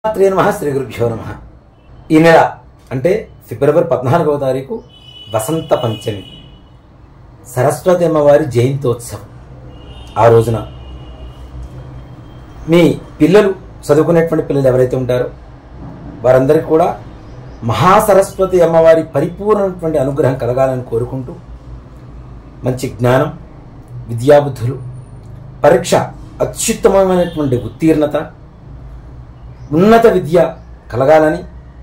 శ్రీ నమః శ్రీ గురుభ్యో నమః. ఈ నెల అంటే ఫిబ్రవరి 14వ తారీఖు వసంత పంచమి, సరస్వతి అమ్మవారి జయంతోత్సవం. ఆ రోజున మీ పిల్లలు చదువుకునేటువంటి పిల్లలు ఎవరైతే ఉంటారో వారందరికీ కూడా మహాసరస్వతి అమ్మవారి పరిపూర్ణమైనటువంటి అనుగ్రహం కలగాలని కోరుకుంటూ మంచి జ్ఞానం, విద్యాబుద్ధులు, పరీక్ష అత్యుత్తమమైనటువంటి ఉత్తీర్ణత, ఉన్నత విద్య కలగాలని,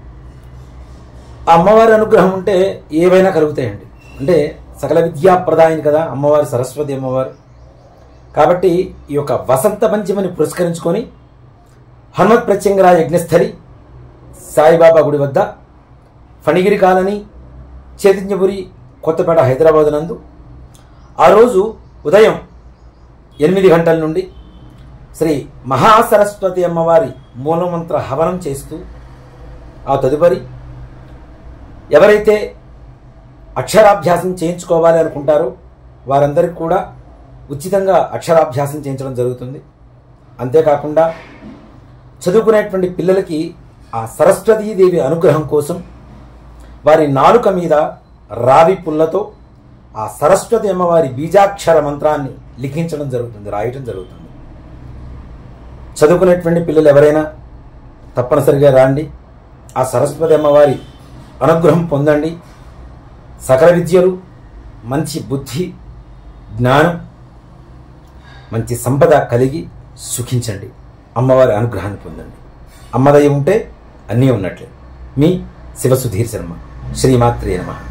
ఆ అమ్మవారి అనుగ్రహం ఉంటే ఏవైనా కలుగుతాయండి. అంటే సకల విద్యాప్రదాయిని కదా అమ్మవారు, సరస్వతి అమ్మవారు. కాబట్టి ఈ యొక్క వసంత పంచమిని పురస్కరించుకొని హనుమత్ ప్రత్యంగర యజ్ఞస్థలి సాయిబాబా గుడి వద్ద ఫణిగిరి కాలనీ, చైతన్యపురి, కొత్తపేట, హైదరాబాద్ నందు ఆ రోజు ఉదయం 8 గంటల నుండి శ్రీ మహాసరస్వతి అమ్మవారి మూలమంత్ర హవనం చేస్తూ, ఆ తదుపరి ఎవరైతే అక్షరాభ్యాసం చేయించుకోవాలి అనుకుంటారో వారందరికీ కూడా ఉచితంగా అక్షరాభ్యాసం చేయించడం జరుగుతుంది. అంతేకాకుండా చదువుకునేటువంటి పిల్లలకి ఆ సరస్వతీదేవి అనుగ్రహం కోసం వారి నాలుక మీద రావి పుల్లతో ఆ సరస్వతి అమ్మవారి బీజాక్షర మంత్రాన్ని లిఖించడం జరుగుతుంది, రాయటం జరుగుతుంది. చదువుకునేటువంటి పిల్లలు ఎవరైనా తప్పనిసరిగా రాండి, ఆ సరస్వతి అమ్మవారి అనుగ్రహం పొందండి. సకల విద్యలు, మంచి బుద్ధి, జ్ఞానం, మంచి సంపద కలిగి సుఖించండి. అమ్మవారి అనుగ్రహాన్ని పొందండి. అమ్మదయ ఉంటే అన్నీ ఉన్నట్లే. మీ శివ సుధీర్ శర్మ. శ్రీమాత్రే నమః.